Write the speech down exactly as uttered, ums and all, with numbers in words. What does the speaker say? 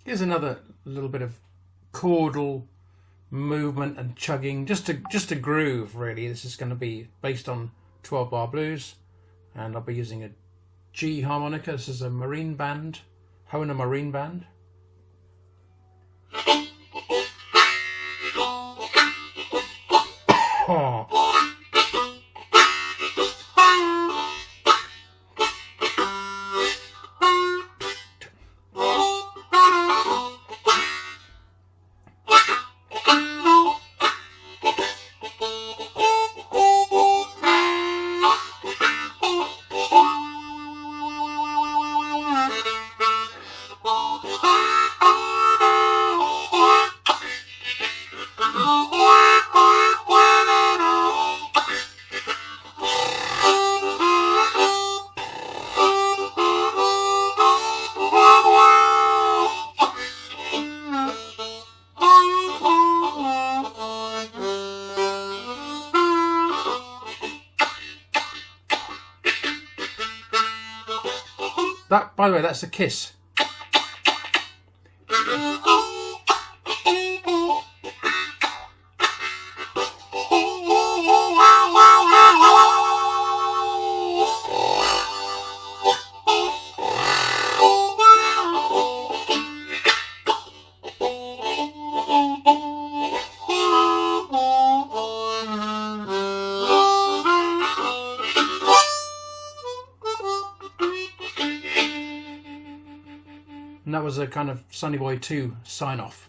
Here's another little bit of chordal movement and chugging, just to just a groove really. This is going to be based on twelve bar blues, and I'll be using a G harmonica. This is a marine band, Hohner marine band. Oh. That, by the way, that's a kiss. And that was a kind of Sonny Boy two sign off.